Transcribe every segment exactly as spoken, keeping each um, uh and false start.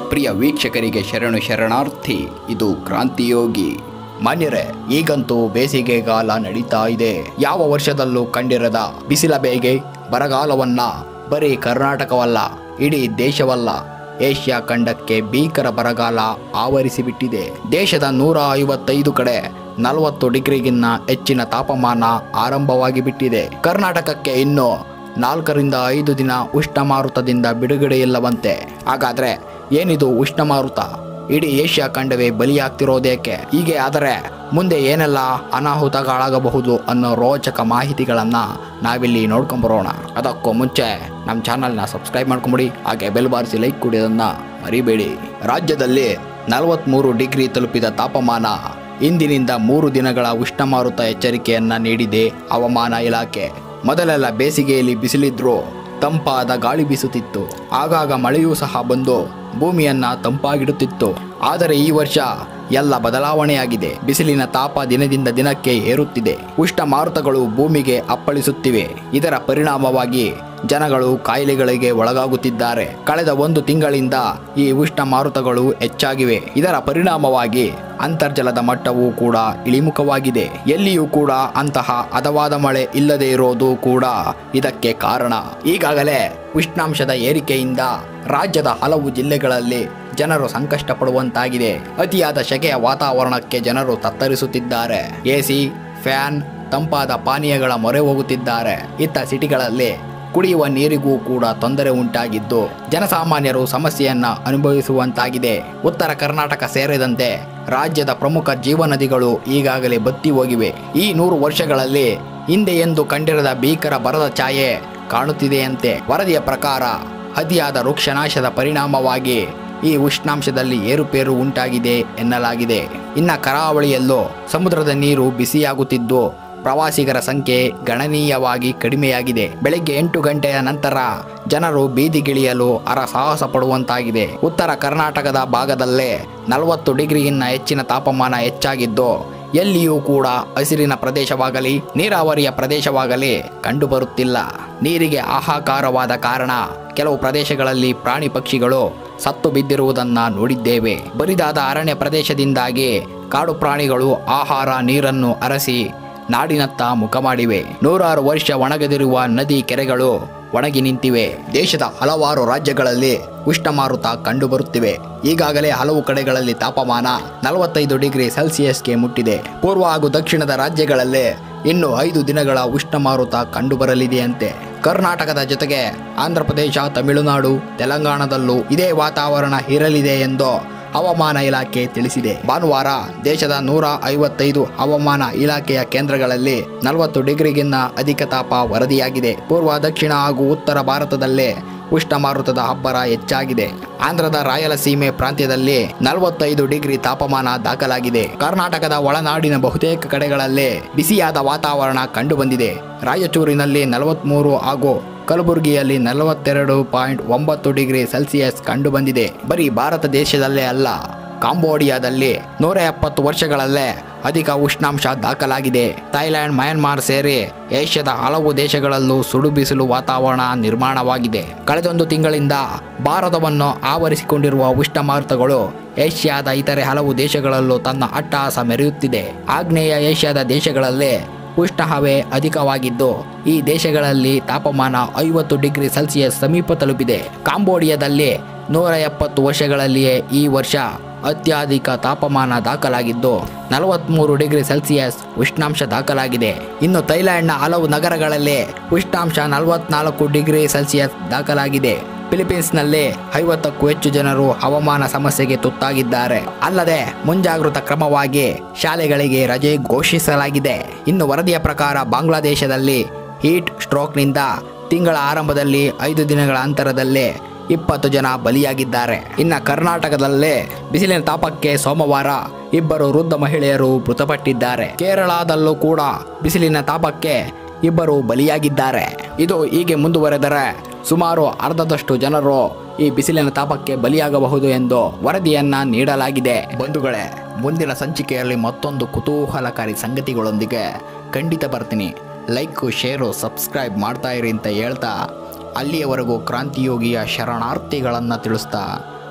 ಪ್ರಿಯ ವೀಕ್ಷಕರಿಗೆ ಶರಣು ಶರಣಾರ್ಥಿ. ಇದು ಕ್ರಾಂತಿಯೋಗಿ. ಮಾನ್ಯರೇ, ಈಗಂತೂ ಬೇಸಿಗೆಗಾಲ ನಡೀತಾ ಇದೆ. ಯಾವ ವರ್ಷದಲ್ಲೂ ಕಂಡಿರದ ಬಿಸಿಲ ಬೇಗೆ ಬರಗಾಲವನ್ನ ಬರೀ ಕರ್ನಾಟಕವಲ್ಲ, ಇಡೀ ದೇಶವಲ್ಲ, ಏಷ್ಯಾ ಖಂಡಕ್ಕೆ ಭೀಕರ ಬರಗಾಲ ಆವರಿಸಿಬಿಟ್ಟಿದೆ. ದೇಶದ ನೂರ ಐವತ್ತೈದು ಕಡೆ ನಲವತ್ತು ಡಿಗ್ರಿಗಿನ್ನ ಹೆಚ್ಚಿನ ತಾಪಮಾನ ಆರಂಭವಾಗಿ ಬಿಟ್ಟಿದೆ. ಕರ್ನಾಟಕಕ್ಕೆ ಇನ್ನು ನಾಲ್ಕರಿಂದ ಐದು ದಿನ ಉಷ್ಣಮಾರುತದಿಂದ ಬಿಡುಗಡೆ ಇಲ್ಲವಂತೆ. ಹಾಗಾದ್ರೆ ಏನಿದು ಉಷ್ಣಮಾರುತ? ಇಡೀ ಏಷ್ಯಾ ಖಂಡವೇ ಬಲಿಯಾಗ್ತಿರೋದೇಕೆ? ಹೀಗೆ ಆದರೆ ಮುಂದೆ ಏನೆಲ್ಲ ಅನಾಹುತಗಳಾಗಬಹುದು ಅನ್ನೋ ರೋಚಕ ಮಾಹಿತಿಗಳನ್ನು ನಾವಿಲ್ಲಿ ನೋಡ್ಕೊಂಬರೋಣ. ಅದಕ್ಕೂ ಮುಂಚೆ ನಮ್ಮ ಚಾನಲ್ನ ಸಬ್ಸ್ಕ್ರೈಬ್ ಮಾಡ್ಕೊಂಬಿಡಿ, ಹಾಗೆ ಬೆಲ್ ಬಾರಿಸಿ ಲೈಕ್ ಕೊಡೋದನ್ನು ಮರಿಬೇಡಿ. ರಾಜ್ಯದಲ್ಲಿ ನಲವತ್ತ್ಮೂರು ಡಿಗ್ರಿ ತಲುಪಿದ ತಾಪಮಾನ. ಇಂದಿನಿಂದ ಮೂರು ದಿನಗಳ ಉಷ್ಣಮಾರುತ ಎಚ್ಚರಿಕೆಯನ್ನು ನೀಡಿದೆ ಹವಾಮಾನ ಇಲಾಖೆ. ಮೊದಲೆಲ್ಲ ಬೇಸಿಗೆಯಲ್ಲಿ ಬಿಸಿಲಿದ್ರೂ ತಂಪಾದ ಗಾಳಿ ಬೀಸುತ್ತಿತ್ತು, ಆಗಾಗ ಮಳೆಯೂ ಸಹ ಬಂದು ಭೂಮಿಯನ್ನ ತಂಪಾಗಿಡುತ್ತಿತ್ತು. ಆದರೆ ಈ ವರ್ಷ ಎಲ್ಲ ಬದಲಾವಣೆಯಾಗಿದೆ. ಬಿಸಿಲಿನ ತಾಪ ದಿನದಿಂದ ದಿನಕ್ಕೆ ಏರುತ್ತಿದೆ. ಉಷ್ಣ ಮಾರುತಗಳು ಭೂಮಿಗೆ ಅಪ್ಪಳಿಸುತ್ತಿವೆ. ಇದರ ಪರಿಣಾಮವಾಗಿ ಜನಗಳು ಕಾಯಿಲೆಗಳಿಗೆ ಒಳಗಾಗುತ್ತಿದ್ದಾರೆ. ಕಳೆದ ಒಂದು ತಿಂಗಳಿಂದ ಈ ಉಷ್ಣ ಮಾರುತಗಳು ಹೆಚ್ಚಾಗಿವೆ. ಇದರ ಪರಿಣಾಮವಾಗಿ ಅಂತರ್ಜಲದ ಮಟ್ಟವೂ ಕೂಡ ಇಳಿಮುಖವಾಗಿದೆ. ಎಲ್ಲಿಯೂ ಕೂಡ ಅಂತಹ ಹದವಾದ ಮಳೆ ಇಲ್ಲದೆ ಇರೋದು ಕೂಡ ಇದಕ್ಕೆ ಕಾರಣ. ಈಗಾಗಲೇ ಉಷ್ಣಾಂಶದ ಏರಿಕೆಯಿಂದ ರಾಜ್ಯದ ಹಲವು ಜಿಲ್ಲೆಗಳಲ್ಲಿ ಜನರು ಸಂಕಷ್ಟ ಪಡುವಂತಾಗಿದೆ. ಅತಿಯಾದ ಸೆಕೆಯ ವಾತಾವರಣಕ್ಕೆ ಜನರು ತತ್ತರಿಸುತ್ತಿದ್ದಾರೆ. ಎಸಿ, ಫ್ಯಾನ್, ತಂಪಾದ ಪಾನೀಯಗಳ ಮೊರೆ ಹೋಗುತ್ತಿದ್ದಾರೆ. ಇತ್ತ ಸಿಟಿಗಳಲ್ಲಿ ಕುಡಿಯುವ ನೀರಿಗೂ ಕೂಡ ತೊಂದರೆ ಉಂಟಾಗಿದ್ದು ಜನಸಾಮಾನ್ಯರು ಸಮಸ್ಯೆಯನ್ನ ಅನುಭವಿಸುವಂತಾಗಿದೆ. ಉತ್ತರ ಕರ್ನಾಟಕ ಸೇರಿದಂತೆ ರಾಜ್ಯದ ಪ್ರಮುಖ ಜೀವನದಿಗಳು ಈಗಾಗಲೇ ಬತ್ತಿ ಹೋಗಿವೆ. ಈ ನೂರು ವರ್ಷಗಳಲ್ಲಿ ಹಿಂದೆ ಎಂದು ಕಂಡಿರದ ಭೀಕರ ಬರದ ಛಾಯೆ ಕಾಣುತ್ತಿದೆಯಂತೆ. ವರದಿಯ ಪ್ರಕಾರ ಅತಿಯಾದ ವೃಕ್ಷನಾಶದ ಪರಿಣಾಮವಾಗಿ ಈ ಉಷ್ಣಾಂಶದಲ್ಲಿ ಏರುಪೇರು ಉಂಟಾಗಿದೆ ಎನ್ನಲಾಗಿದೆ. ಇನ್ನು ಕರಾವಳಿಯಲ್ಲೂ ಸಮುದ್ರದ ನೀರು ಬಿಸಿಯಾಗುತ್ತಿದ್ದು ಪ್ರವಾಸಿಗರ ಸಂಖ್ಯೆ ಗಣನೀಯವಾಗಿ ಕಡಿಮೆಯಾಗಿದೆ. ಬೆಳಗ್ಗೆ ಎಂಟು ಗಂಟೆಯ ನಂತರ ಜನರು ಬೀದಿಗಿಳಿಯಲು ಹರಸಾಹಸ ಪಡುವಂತಾಗಿದೆ. ಉತ್ತರ ಕರ್ನಾಟಕದ ಭಾಗದಲ್ಲೇ ನಲವತ್ತು ಡಿಗ್ರಿಗಿನ್ನ ಹೆಚ್ಚಿನ ತಾಪಮಾನ ಹೆಚ್ಚಾಗಿದ್ದು ಎಲ್ಲಿಯೂ ಕೂಡ ಹಸಿರಿನ ಪ್ರದೇಶವಾಗಲಿ ನೀರಾವರಿಯ ಪ್ರದೇಶವಾಗಲಿ ಕಂಡುಬರುತ್ತಿಲ್ಲ. ನೀರಿಗೆ ಹಾಹಾಕಾರವಾದ ಕಾರಣ ಕೆಲವು ಪ್ರದೇಶಗಳಲ್ಲಿ ಪ್ರಾಣಿ ಪಕ್ಷಿಗಳು ಸತ್ತು ಬಿದ್ದಿರುವುದನ್ನು ನೋಡಿದ್ದೇವೆ. ಬರಿದಾದ ಅರಣ್ಯ ಪ್ರದೇಶದಿಂದಾಗಿ ಕಾಡು ಪ್ರಾಣಿಗಳು ಆಹಾರ ನೀರನ್ನು ಅರಸಿ ನಾಡಿನತ್ತ ಮುಖ ಮಾಡಿವೆ. ನೂರಾರು ವರ್ಷ ಒಣಗದಿರುವ ನದಿ ಕೆರೆಗಳು ಒಣಗಿ ನಿಂತಿವೆ. ದೇಶದ ಹಲವಾರು ರಾಜ್ಯಗಳಲ್ಲಿ ಉಷ್ಣಮಾರುತ ಕಂಡುಬರುತ್ತಿವೆ. ಈಗಾಗಲೇ ಹಲವು ಕಡೆಗಳಲ್ಲಿ ತಾಪಮಾನ ನಲವತ್ತೈದು ಡಿಗ್ರಿ ಸೆಲ್ಸಿಯಸ್ಗೆ ಮುಟ್ಟಿದೆ. ಪೂರ್ವ ಹಾಗೂ ದಕ್ಷಿಣದ ರಾಜ್ಯಗಳಲ್ಲಿ ಇನ್ನು ಐದು ದಿನಗಳ ಉಷ್ಣಮಾರುತ ಕಂಡುಬರಲಿದೆಯಂತೆ. ಕರ್ನಾಟಕದ ಜೊತೆಗೆ ಆಂಧ್ರ ಪ್ರದೇಶ, ತಮಿಳುನಾಡು, ತೆಲಂಗಾಣದಲ್ಲೂ ಇದೇ ವಾತಾವರಣ ಇರಲಿದೆ ಎಂದು ಹವಾಮಾನ ಇಲಾಖೆ ತಿಳಿಸಿದೆ. ಭಾನುವಾರ ದೇಶದ ನೂರ ಐವತ್ತೈದು ಹವಾಮಾನ ಇಲಾಖೆಯ ಕೇಂದ್ರಗಳಲ್ಲಿ ನಲವತ್ತು ಡಿಗ್ರಿಗಿನ್ನ ಅಧಿಕ ತಾಪ ವರದಿಯಾಗಿದೆ. ಪೂರ್ವ, ದಕ್ಷಿಣ ಹಾಗೂ ಉತ್ತರ ಭಾರತದಲ್ಲೇ ಉಷ್ಣಮಾರುತದ ಅಬ್ಬರ ಹೆಚ್ಚಾಗಿದೆ. ಆಂಧ್ರದ ರಾಯಲಸೀಮೆ ಪ್ರಾಂತ್ಯದಲ್ಲಿ ನಲವತ್ತೈದು ಡಿಗ್ರಿ ತಾಪಮಾನ ದಾಖಲಾಗಿದೆ. ಕರ್ನಾಟಕದ ಒಳನಾಡಿನ ಬಹುತೇಕ ಕಡೆಗಳಲ್ಲಿ ಬಿಸಿಯಾದ ವಾತಾವರಣ ಕಂಡುಬಂದಿದೆ. ರಾಯಚೂರಿನಲ್ಲಿ ನಲವತ್ತ್ಮೂರು ಹಾಗೂ ಕಲಬುರಗಿಯಲ್ಲಿ ನಲವತ್ತೆರಡು ಪಾಯಿಂಟ್ ಒಂಬತ್ತು ಡಿಗ್ರಿ ಸೆಲ್ಸಿಯಸ್ ಕಂಡುಬಂದಿದೆ. ಬರೀ ಭಾರತ ದೇಶದಲ್ಲೇ ಅಲ್ಲ, ಕಾಂಬೋಡಿಯಾದಲ್ಲಿ ನೂರ ಎಪ್ಪತ್ತು ವರ್ಷಗಳಲ್ಲೇ ಅಧಿಕ ಉಷ್ಣಾಂಶ ದಾಖಲಾಗಿದೆ. ಥೈಲ್ಯಾಂಡ್, ಮಯನ್ಮಾರ್ ಸೇರಿ ಏಷ್ಯಾದ ಹಲವು ದೇಶಗಳಲ್ಲೂ ಸುಡು ಬಿಸಿಲು ವಾತಾವರಣ ನಿರ್ಮಾಣವಾಗಿದೆ. ಕಳೆದೊಂದು ತಿಂಗಳಿಂದ ಭಾರತವನ್ನು ಆವರಿಸಿಕೊಂಡಿರುವ ಉಷ್ಣಮಾರುತಗಳು ಏಷ್ಯಾದ ಇತರೆ ಹಲವು ದೇಶಗಳಲ್ಲೂ ತನ್ನ ಅಟ್ಟಹಾಸ ಮೆರೆಯುತ್ತಿದೆ. ಆಗ್ನೇಯ ಏಷ್ಯಾದ ದೇಶಗಳಲ್ಲಿ ಉಷ್ಣ ಹವೆ ಅಧಿಕವಾಗಿದ್ದು ಈ ದೇಶಗಳಲ್ಲಿ ತಾಪಮಾನ ಐವತ್ತು ಡಿಗ್ರಿ ಸೆಲ್ಸಿಯಸ್ ಸಮೀಪ ತಲುಪಿದೆ. ಕಾಂಬೋಡಿಯಾದಲ್ಲಿ ನೂರ ಎಪ್ಪತ್ತು ವರ್ಷಗಳಲ್ಲಿಯೇ ಈ ವರ್ಷ ಅತ್ಯಧಿಕ ತಾಪಮಾನ ದಾಖಲಾಗಿದ್ದು ನಲವತ್ತ್ಮೂರು ಡಿಗ್ರಿ ಸೆಲ್ಸಿಯಸ್ ಉಷ್ಣಾಂಶ ದಾಖಲಾಗಿದೆ. ಇನ್ನು ಥೈಲ್ಯಾಂಡ್ನ ಹಲವು ನಗರಗಳಲ್ಲಿ ಉಷ್ಣಾಂಶ ನಲವತ್ನಾಲ್ಕು ಡಿಗ್ರಿ ಸೆಲ್ಸಿಯಸ್ ದಾಖಲಾಗಿದೆ. ಫಿಲಿಪೀನ್ಸ್ನಲ್ಲಿ ಐವತ್ತಕ್ಕೂ ಹೆಚ್ಚು ಜನರು ಹವಾಮಾನ ಸಮಸ್ಯೆಗೆ ತುತ್ತಾಗಿದ್ದಾರೆ. ಅಲ್ಲದೆ ಮುಂಜಾಗೃತಾ ಕ್ರಮವಾಗಿ ಶಾಲೆಗಳಿಗೆ ರಜೆ ಘೋಷಿಸಲಾಗಿದೆ. ಇನ್ನು ವರದಿಯ ಪ್ರಕಾರ ಬಾಂಗ್ಲಾದೇಶದಲ್ಲಿ ಹೀಟ್ ಸ್ಟ್ರೋಕ್ನಿಂದ ತಿಂಗಳ ಆರಂಭದಲ್ಲಿ ಐದು ದಿನಗಳ ಅಂತರದಲ್ಲೇ ಇಪ್ಪತ್ತು ಜನ ಬಲಿಯಾಗಿದ್ದಾರೆ. ಇನ್ನು ಕರ್ನಾಟಕದಲ್ಲೇ ಬಿಸಿಲಿನ ತಾಪಕ್ಕೆ ಸೋಮವಾರ ಇಬ್ಬರು ವೃದ್ಧ ಮಹಿಳೆಯರು ಮೃತಪಟ್ಟಿದ್ದಾರೆ. ಕೇರಳದಲ್ಲೂ ಕೂಡ ಬಿಸಿಲಿನ ತಾಪಕ್ಕೆ ಇಬ್ಬರು ಬಲಿಯಾಗಿದ್ದಾರೆ. ಇದು ಹೀಗೆ ಮುಂದುವರೆದರೆ ಸುಮಾರು ಅರ್ಧದಷ್ಟು ಜನರು ಈ ಬಿಸಿಲಿನ ತಾಪಕ್ಕೆ ಬಲಿಯಾಗಬಹುದು ಎಂದು ವರದಿಯನ್ನ ನೀಡಲಾಗಿದೆ. ಬಂಧುಗಳೇ, ಮುಂದಿನ ಸಂಚಿಕೆಯಲ್ಲಿ ಮತ್ತೊಂದು ಕುತೂಹಲಕಾರಿ ಸಂಗತಿಗಳೊಂದಿಗೆ ಖಂಡಿತ ಬರ್ತೀನಿ. ಲೈಕ್, ಶೇರು, ಸಬ್ಸ್ಕ್ರೈಬ್ ಮಾಡ್ತಾ ಇರಿ ಅಂತ ಹೇಳ್ತಾ ಅಲ್ಲಿಯವರೆಗೂ ಕ್ರಾಂತಿಯೋಗಿಯ ಶರಣಾರ್ಥಿಗಳನ್ನು ತಿಳಿಸ್ತಾ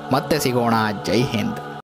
ಮತ್ತೆ ಸಿಗೋಣ. ಜೈ ಹಿಂದ್.